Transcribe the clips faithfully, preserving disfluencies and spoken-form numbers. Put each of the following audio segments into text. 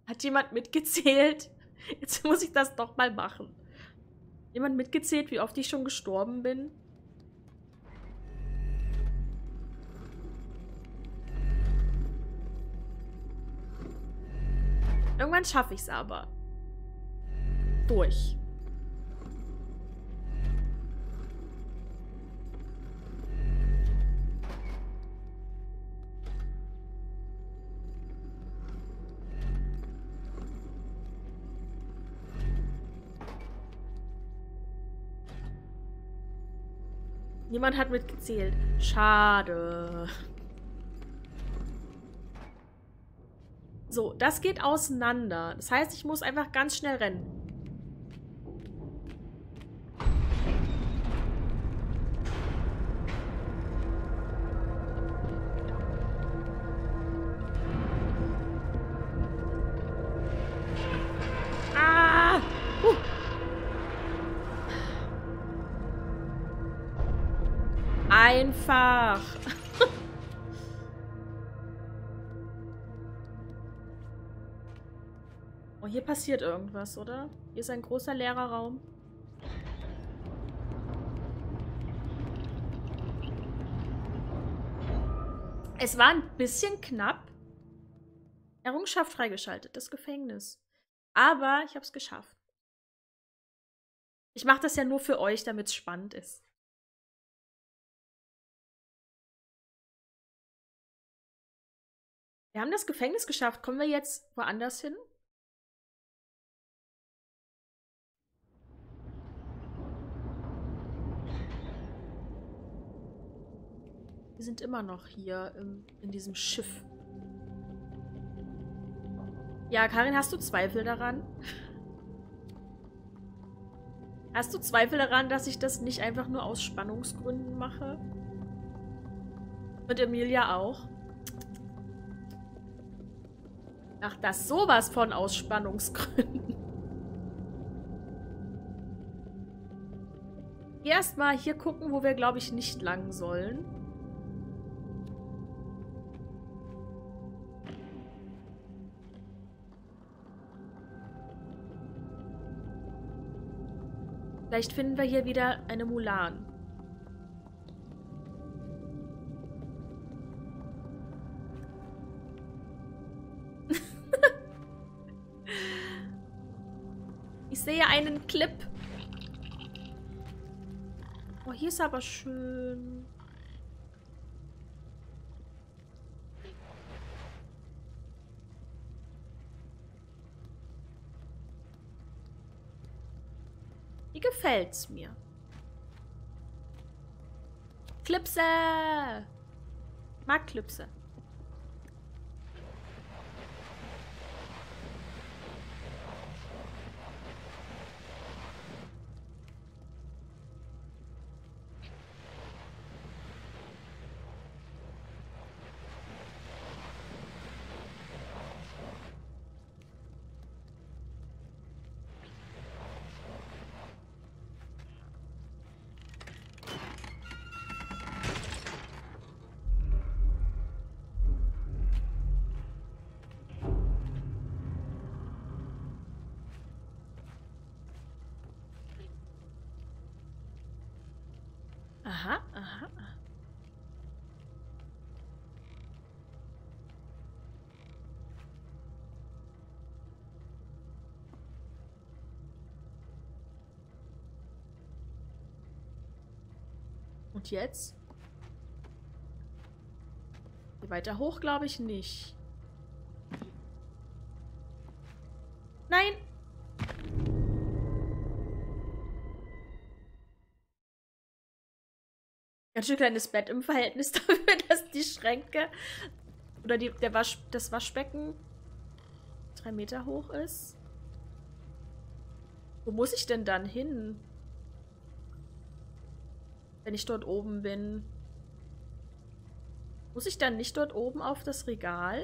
Hat jemand mitgezählt? Jetzt muss ich das doch mal machen. Jemand mitgezählt, wie oft ich schon gestorben bin? Irgendwann schaffe ich es aber. Durch. Niemand hat mitgezählt. Schade. So, das geht auseinander. Das heißt, ich muss einfach ganz schnell rennen. Ah! Uh. Einfach. Oh, hier passiert irgendwas, oder? Hier ist ein großer leerer Raum. Es war ein bisschen knapp. Errungenschaft freigeschaltet, das Gefängnis. Aber ich habe es geschafft. Ich mache das ja nur für euch, damit es spannend ist. Wir haben das Gefängnis geschafft. Kommen wir jetzt woanders hin? Wir sind immer noch hier im, in diesem Schiff. Ja, Karin, hast du Zweifel daran? Hast du Zweifel daran, dass ich das nicht einfach nur aus Spannungsgründen mache? Und Emilia auch? Ach, das sowas von aus Spannungsgründen. Erstmal hier gucken, wo wir, glaube ich, nicht lang sollen. Vielleicht finden wir hier wieder eine Mulan. Ich sehe einen Clip. Oh, hier ist aber schön. Hier gefällt's mir. Klipse! Mag Klipse. Aha, aha. Und jetzt? Hier weiter hoch glaube ich nicht. Nein! Ganz schön kleines Bett im Verhältnis dafür, dass die Schränke oder die, der Wasch, das Waschbecken drei Meter hoch ist. Wo muss ich denn dann hin? Wenn ich dort oben bin. Muss ich dann nicht dort oben auf das Regal?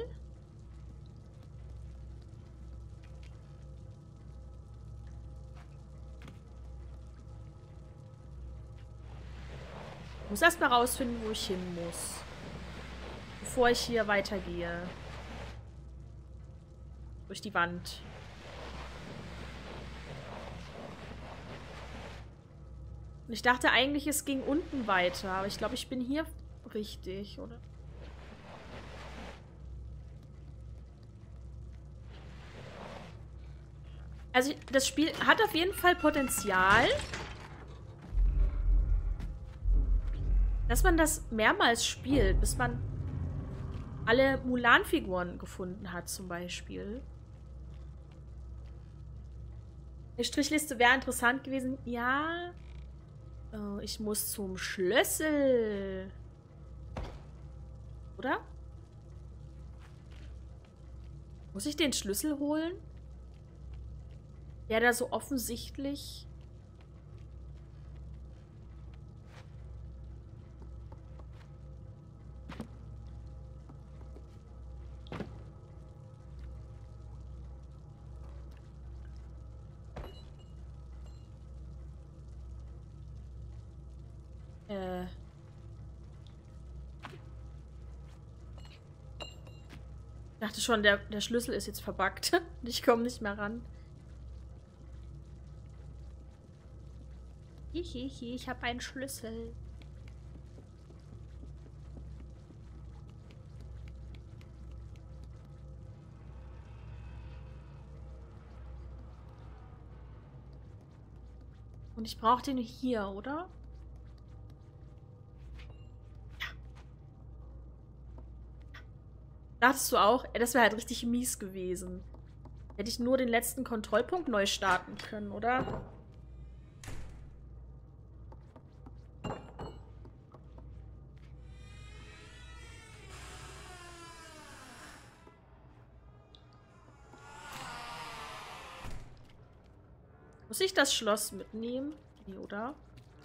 Ich muss erst mal rausfinden, wo ich hin muss. Bevor ich hier weitergehe. Durch die Wand. Und ich dachte eigentlich, es ging unten weiter. Aber ich glaube, ich bin hier richtig, oder? Also, das Spiel hat auf jeden Fall Potenzial, dass man das mehrmals spielt, bis man alle Mulan-Figuren gefunden hat, zum Beispiel. Die Strichliste wäre interessant gewesen. Ja. Oh, ich muss zum Schlüssel. Oder? Muss ich den Schlüssel holen? Der da so offensichtlich... Äh... Ich dachte schon, der, der Schlüssel ist jetzt verbuggt. Und ich komme nicht mehr ran. Hihihi, ich habe einen Schlüssel. Und ich brauche den hier, oder? Ja. Dachtest du auch? Das wäre halt richtig mies gewesen. Hätte ich nur den letzten Kontrollpunkt neu starten können, oder? Muss ich das Schloss mitnehmen? Nee, oder?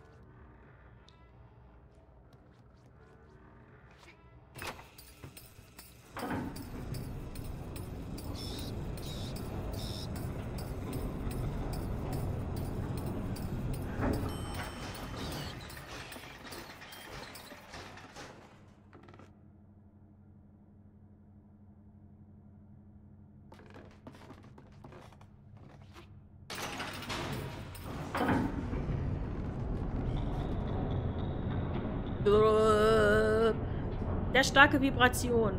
Der starke Vibration.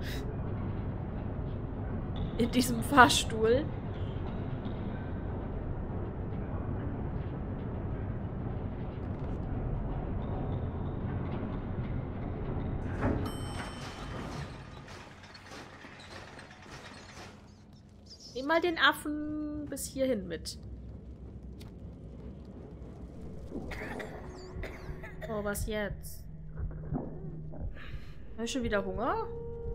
In diesem Fahrstuhl. Nimm mal den Affen bis hierhin mit. Oh, was jetzt? Habe ich schon wieder Hunger?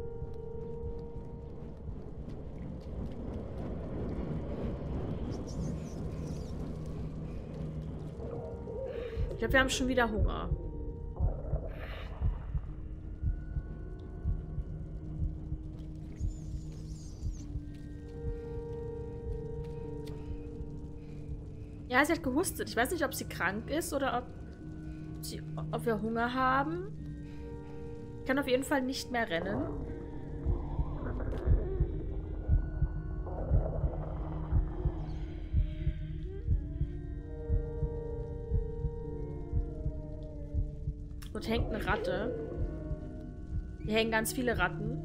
Ich glaube, wir haben schon wieder Hunger. Ja, sie hat gehustet. Ich weiß nicht, ob sie krank ist oder ob, sie, ob wir Hunger haben. Ich kann auf jeden Fall nicht mehr rennen. Dort hängt eine Ratte. Hier hängen ganz viele Ratten.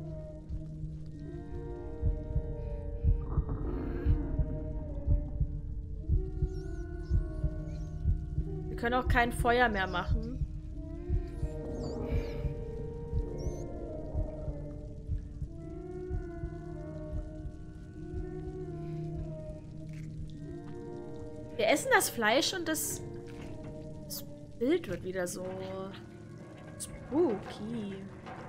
Wir können auch kein Feuer mehr machen. Wir essen das Fleisch und das, das Bild wird wieder so spooky.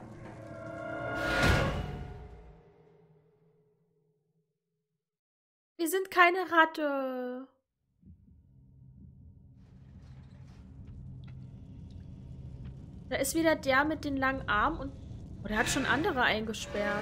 Wir sind keine Ratte. Da ist wieder der mit den langen Armen und... Oh, der hat schon andere eingesperrt.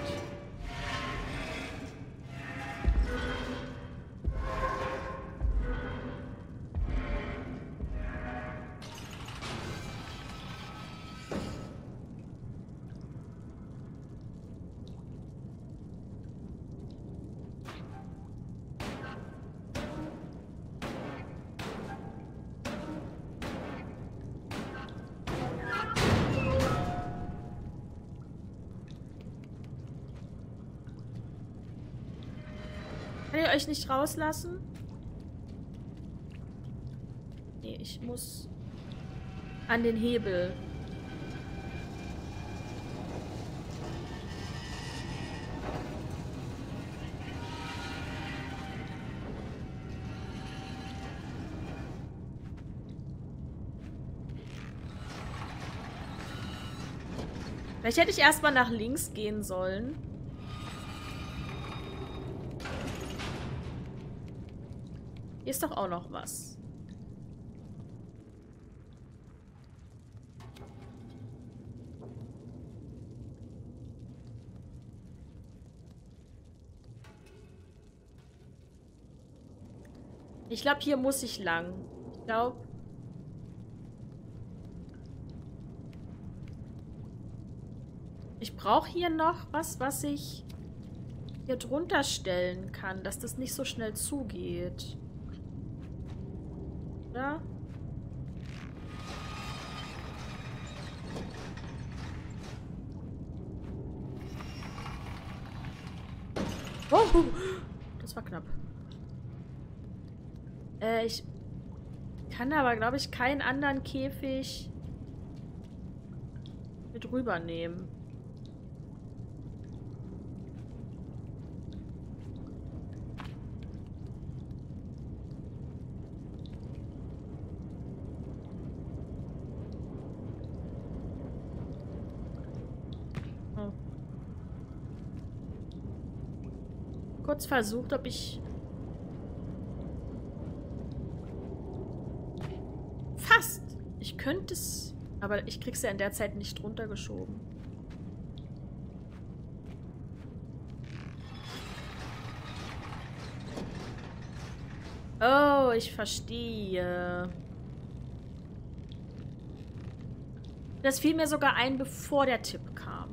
ihr euch nicht rauslassen? Nee, ich muss an den Hebel. Vielleicht hätte ich erstmal nach links gehen sollen. Hier ist doch auch noch was. Ich glaube, hier muss ich lang. Ich glaube... Ich brauche hier noch was, was ich hier drunter stellen kann, dass das nicht so schnell zugeht. Oder? Oh, das war knapp. Äh, ich kann aber, glaube ich, keinen anderen Käfig mit rübernehmen. Kurz versucht, ob ich... Fast! Ich könnte es... Aber ich krieg's ja in der Zeit nicht runtergeschoben. Oh, ich verstehe. Das fiel mir sogar ein, bevor der Tipp kam.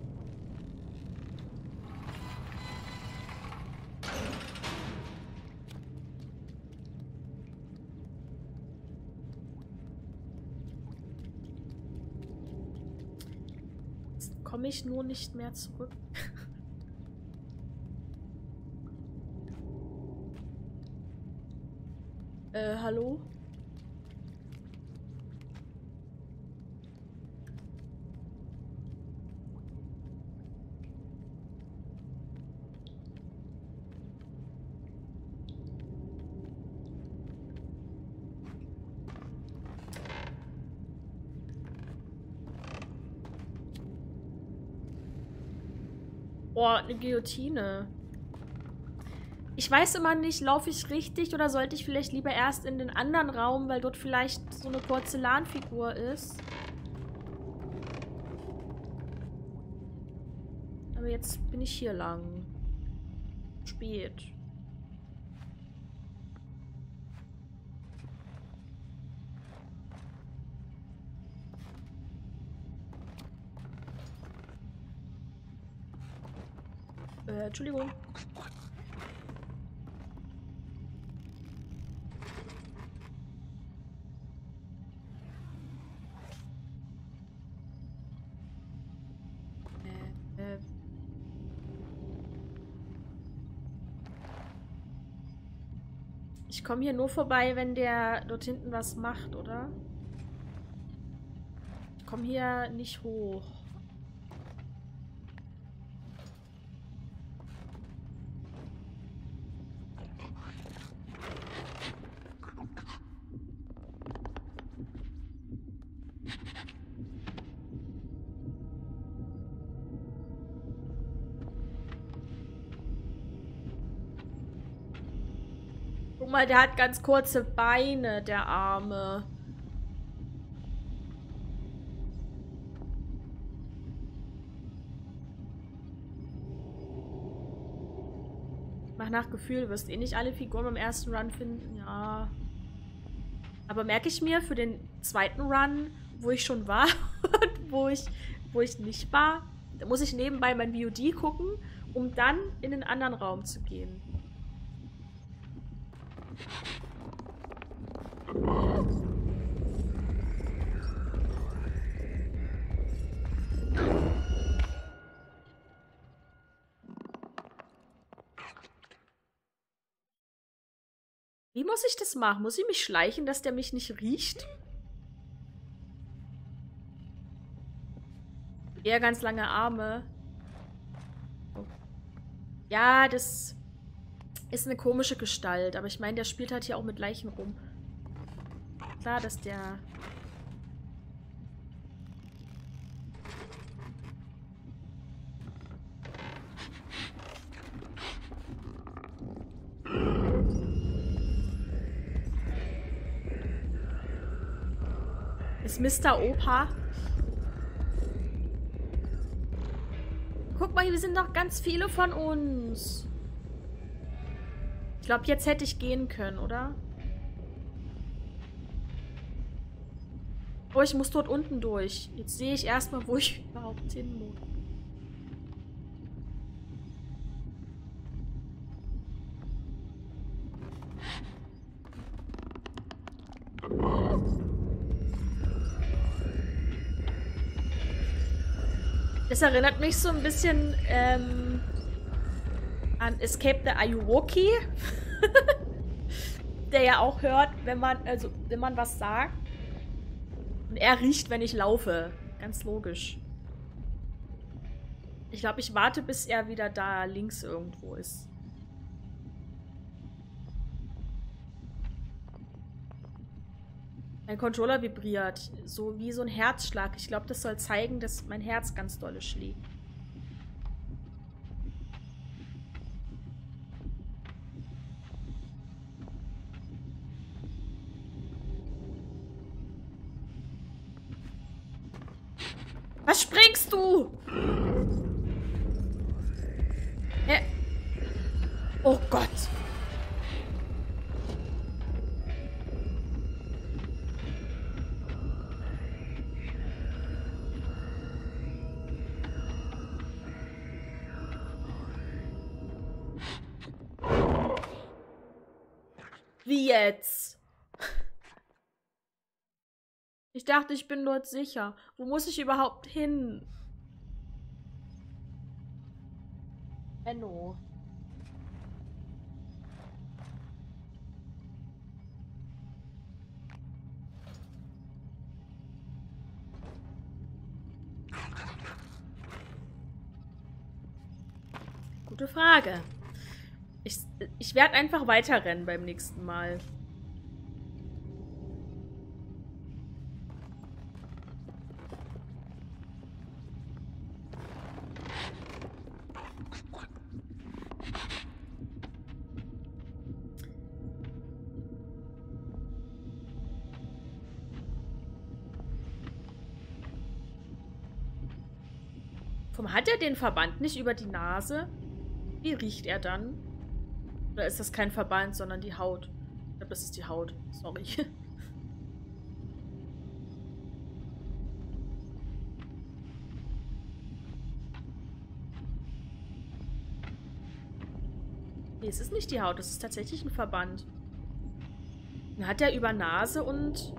Komme ich nur nicht mehr zurück. äh, hallo? Oh, eine Guillotine. Ich weiß immer nicht, laufe ich richtig oder sollte ich vielleicht lieber erst in den anderen Raum, weil dort vielleicht so eine Porzellanfigur ist. Aber jetzt bin ich hier lang. Spät. Äh, Entschuldigung. Äh, äh. Ich komme hier nur vorbei, wenn der dort hinten was macht, oder? Ich komme hier nicht hoch. Guck mal, der hat ganz kurze Beine, der Arme. Mach nach Gefühl, wirst eh nicht alle Figuren beim ersten Run finden. Ja. Aber merke ich mir für den zweiten Run, wo ich schon war und wo ich, wo ich nicht war, da muss ich nebenbei mein V O D gucken, um dann in den anderen Raum zu gehen. Wie muss ich das machen? Muss ich mich schleichen, dass der mich nicht riecht? Eher ganz lange Arme. Oh. Ja, das ist eine komische Gestalt. Aber ich meine, der spielt halt hier auch mit Leichen rum. Klar, dass der... Ist Mister Opa. Guck mal, hier sind noch ganz viele von uns. Ich glaube, jetzt hätte ich gehen können, oder? Oh, ich muss dort unten durch. Jetzt sehe ich erstmal, wo ich überhaupt hin muss. Das erinnert mich so ein bisschen ähm, an Escape the Ayuwoki. Der ja auch hört, wenn man, also, wenn man was sagt. Und er riecht, wenn ich laufe. Ganz logisch. Ich glaube, ich warte, bis er wieder da links irgendwo ist. Mein Controller vibriert. So wie so ein Herzschlag. Ich glaube, das soll zeigen, dass mein Herz ganz dolle schlägt. Was springst du? Hä? Oh Gott. Wie jetzt? Ich dachte, ich bin dort sicher. Wo muss ich überhaupt hin? Enno. Gute Frage. Ich, ich werde einfach weiterrennen beim nächsten Mal. Warum hat er den Verband nicht über die Nase? Wie riecht er dann? Oder ist das kein Verband, sondern die Haut? Ich glaube, das ist die Haut. Sorry. Nee, es ist nicht die Haut. Es ist tatsächlich ein Verband. Dann hat er über Nase und...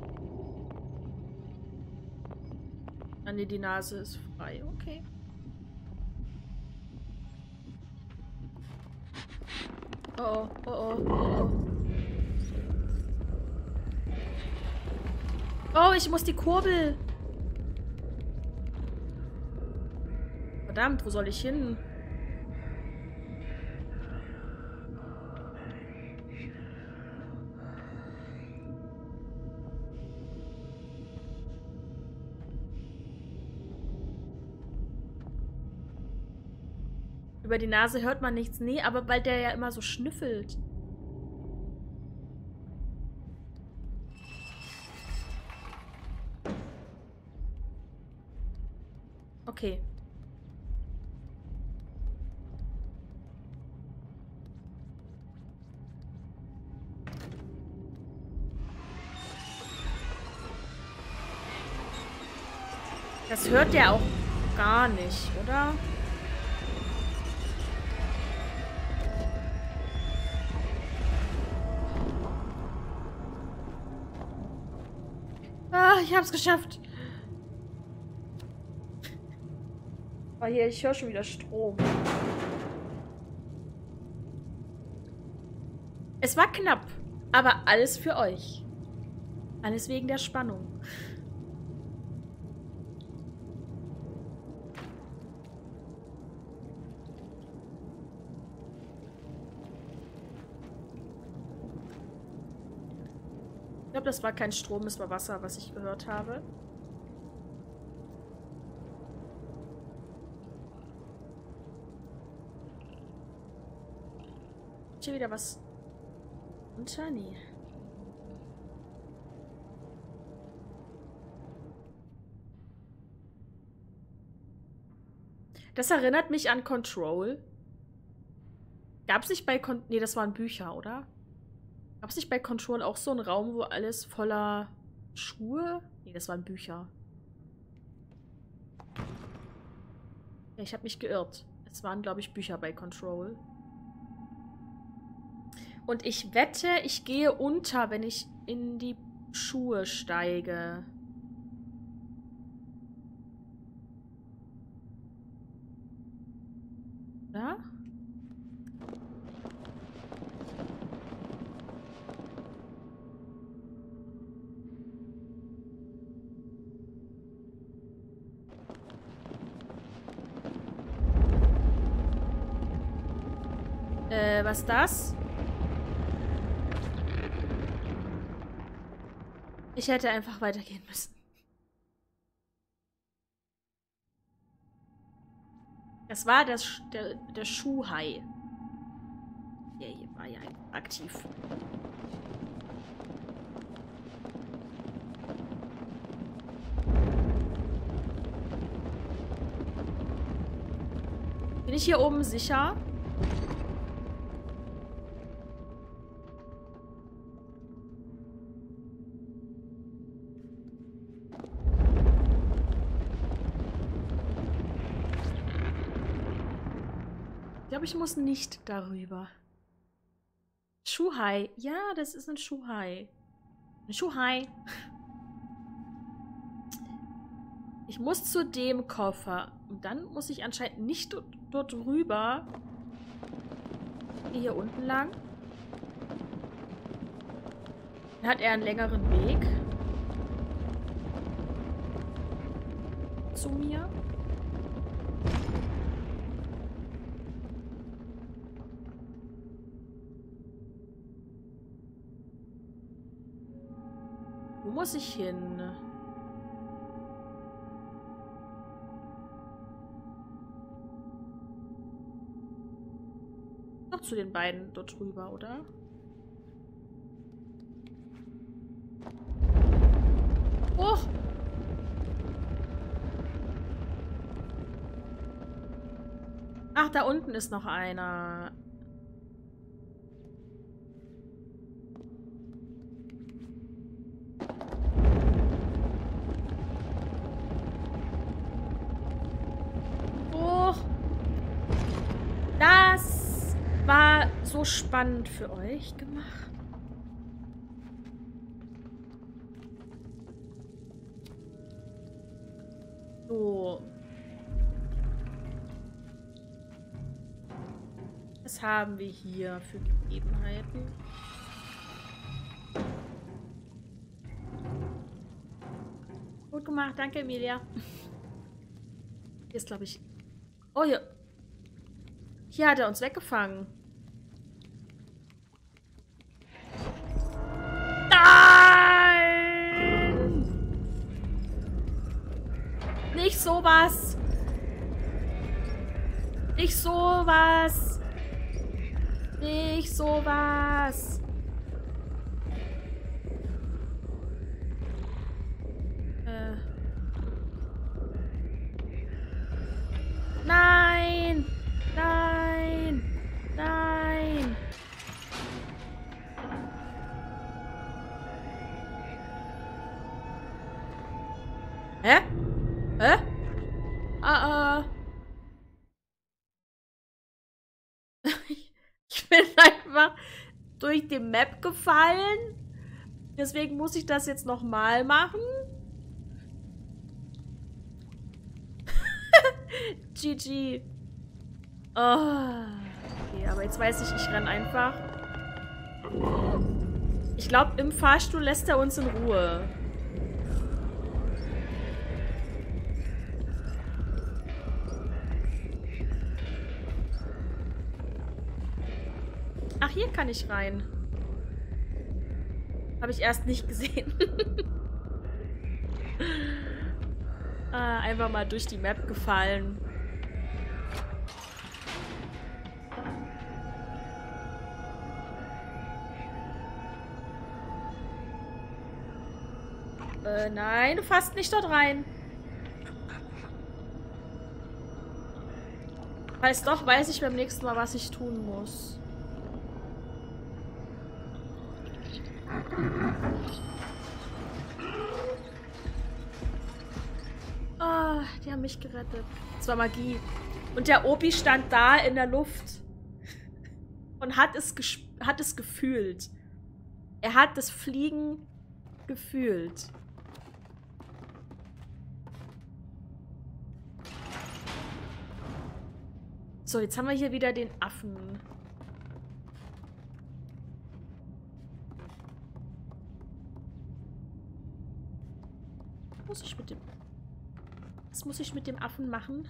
Ah, nee, die Nase ist frei. Okay. Oh, oh, oh, oh, oh. Oh, ich muss die Kurbel. Verdammt, wo soll ich hin? Über die Nase hört man nichts. Nee, aber weil der ja immer so schnüffelt. Okay. Das hört der auch gar nicht, oder? Ah, ich hab's geschafft. Oh, hier, ich höre schon wieder Strom. Es war knapp. Aber alles für euch. Alles wegen der Spannung. Ich glaube, das war kein Strom, es war Wasser, was ich gehört habe. Ist hier wieder was unter? Nee. Das erinnert mich an Control. Gab es nicht bei Con... Nee, das waren Bücher, oder? Gab es nicht bei Control auch so einen Raum, wo alles voller Schuhe? Nee, das waren Bücher. Ja, ich habe mich geirrt. Es waren, glaube ich, Bücher bei Control. Und ich wette, ich gehe unter, wenn ich in die Schuhe steige. Oder? Äh, was ist das? Ich hätte einfach weitergehen müssen. Das war das, der, der Schuhhai. Der hier war ja aktiv. Bin ich hier oben sicher? Ich glaube, ich muss nicht darüber. Schuhhai. Ja, das ist ein Schuhhai. Ein Schuhhai. Ich muss zu dem Koffer. Und dann muss ich anscheinend nicht dort rüber. Hier unten lang. Dann hat er einen längeren Weg. Zu mir. Wo muss ich hin? Noch zu den beiden dort drüber, oder? Oh! Ach, da unten ist noch einer. Das war so spannend für euch gemacht. So. Was haben wir hier für Gegebenheiten? Gut gemacht, danke Emilia. Hier ist, glaube ich... Oh, hier... Hier hat er uns weggefangen. Nein! Nicht sowas! Nicht sowas! Nicht sowas! Äh. Nein! Nein! Nein! Hä? Hä? Ah, ah. Ich bin einfach durch die Map gefallen. Deswegen muss ich das jetzt nochmal machen. G G. Oh, okay, aber jetzt weiß ich, ich renne einfach. Ich glaube, im Fahrstuhl lässt er uns in Ruhe. Ach, hier kann ich rein. Habe ich erst nicht gesehen. ah, einfach mal durch die Map gefallen. Äh, nein, du fasst nicht dort rein. Falls doch, weiß ich beim nächsten Mal, was ich tun muss. Ah, oh, die haben mich gerettet. Das war Magie. Und der Opi stand da in der Luft und hat es, hat es gefühlt. Er hat das Fliegen gefühlt. So, jetzt haben wir hier wieder den Affen. Was muss ich mit dem... Was muss ich mit dem Affen machen?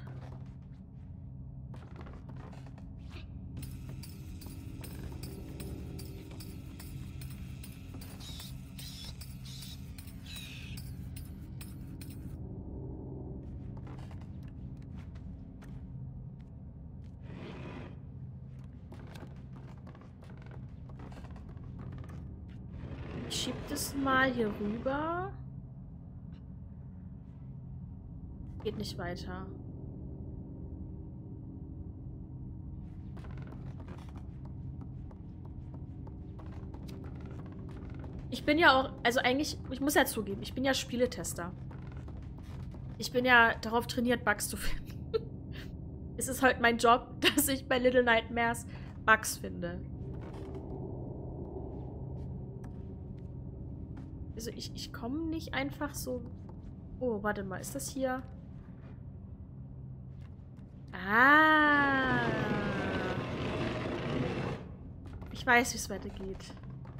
Ich schieb das mal hier rüber. Geht nicht weiter. Ich bin ja auch, also eigentlich, ich muss ja zugeben, ich bin ja Spieletester. Ich bin ja darauf trainiert, Bugs zu finden. Es ist halt mein Job, dass ich bei Little Nightmares Bugs finde. Also ich, ich komme nicht einfach so... Oh, warte mal, ist das hier... Ah. Ich weiß, wie es weitergeht.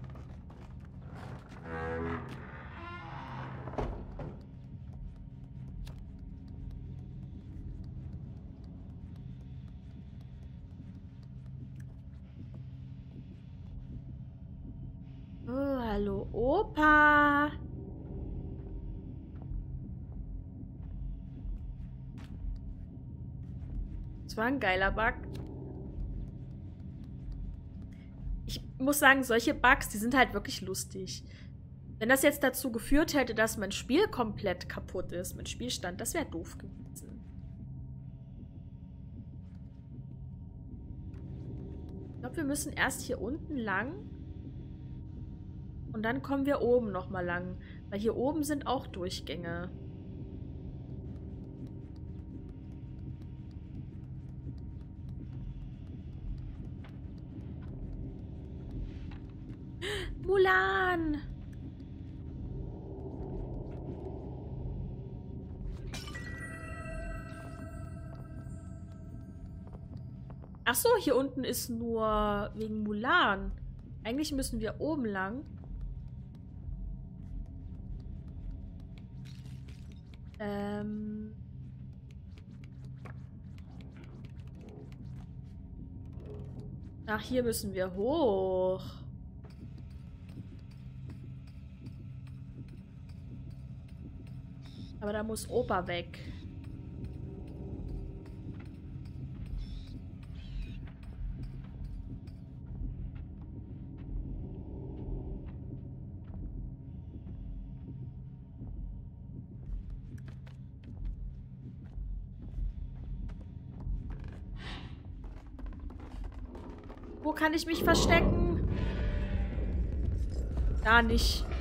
Oh, hallo, Opa. Das war ein geiler Bug. Ich muss sagen, solche Bugs, die sind halt wirklich lustig. Wenn das jetzt dazu geführt hätte, dass mein Spiel komplett kaputt ist, mein Spielstand, das wäre doof gewesen. Ich glaube, wir müssen erst hier unten lang. Und dann kommen wir oben nochmal lang. Weil hier oben sind auch Durchgänge. Mulan! Ach so, hier unten ist nur wegen Mulan. Eigentlich müssen wir oben lang. Ähm... Ach, hier müssen wir hoch. Aber da muss Opa weg. Wo kann ich mich verstecken? Da nicht.